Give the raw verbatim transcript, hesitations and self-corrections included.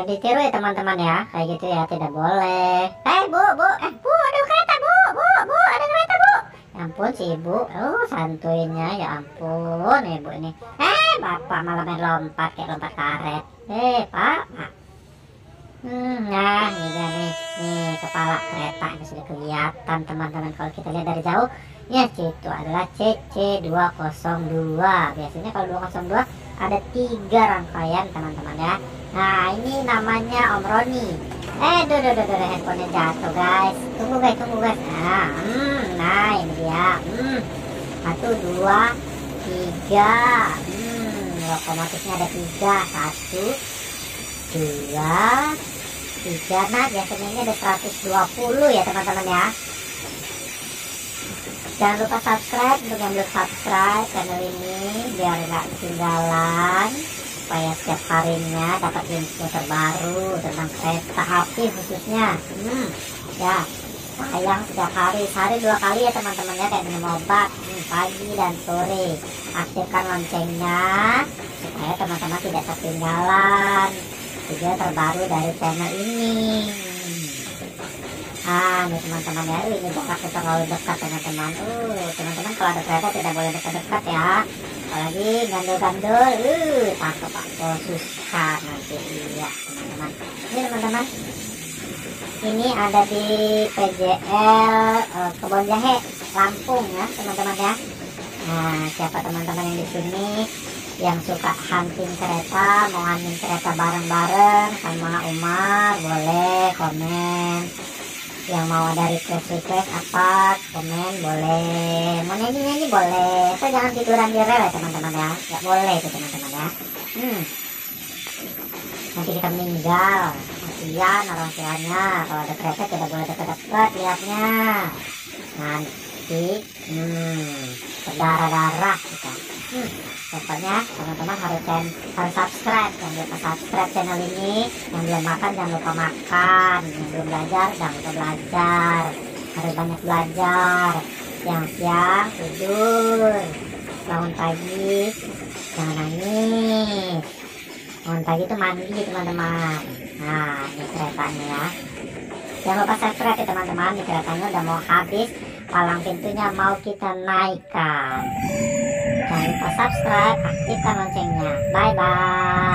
Jangan ditiru ya teman-teman ya, kayak gitu ya, tidak boleh. Eh bu, bu, eh bu, ada kereta bu, bu, bu, ada kereta bu. Ya ampun si ibu, oh santuinya, ya ampun ibu ini. Eh bapak malah main lompat kayak lompat karet. Eh pak, pak. Hmm, nah ini dia nih, nih kepala kereta ini sudah kelihatan teman-teman kalau kita lihat dari jauh. Ya, C itu adalah C C dua nol dua. Biasanya kalau dua nol dua ada tiga rangkaian teman-teman ya. Nah ini namanya Om Roni. Eh duh duh duh, duh handphonenya jatuh guys. Tunggu guys, tunggu guys. Nah, hmm, nah ini dia. Hmm, satu dua tiga. Hmm, lokomotifnya ada tiga. Satu dua tiga. Nah biasanya ini ada seratus dua puluh ya teman-teman ya. Jangan lupa subscribe untuk yang belum subscribe channel ini biar nggak ketinggalan, supaya setiap harinya dapat info terbaru tentang kereta api khususnya. Hmm, ya sayang setiap hari, sehari dua kali ya teman-teman ya, kayak minum obat, hmm, pagi dan sore. Aktifkan loncengnya supaya teman-teman tidak ketinggalan video terbaru dari channel ini. Ah, ini teman-teman ya, ini jaraknya terlalu dekat teman-teman. Uh, teman-teman kalau ada kereta tidak boleh dekat-dekat ya. Apalagi gandul-gandul, uh, takut pak, oh, susah nanti ya teman-teman. Ini teman-teman, ini ada di P J L uh, Kebon Jahe, Lampung ya teman-teman ya. Nah, siapa teman-teman yang di sini yang suka hunting kereta, mau hunting kereta bareng-bareng sama Umar, boleh komen. Yang mau ada request-request apa, komen boleh. Mau nyanyi-nyanyi boleh. Saya jangan tiduran di rel ya teman-teman ya. Nggak boleh itu teman-teman ya. Hmm. Nanti kita meninggal. Kasihan orang tuanya. Kalau ada kereta tidak boleh dekat-dekat lihatnya. Nanti hmm, berdarah-darah kita. Hmm. Pokoknya teman-teman harus harus subscribe, jangan lupa subscribe channel ini. Yang belum makan jangan lupa makan, yang belum belajar jangan lupa belajar, harus banyak belajar. Yang siang tidur, bangun pagi jangan nangis, bangun pagi itu mandi teman-teman. Nah ini keretanya ya, jangan lupa subscribe ya teman-teman. Ini keretanya udah mau habis, palang pintunya mau kita naikkan. Jangan lupa subscribe, aktifkan loncengnya. Bye bye.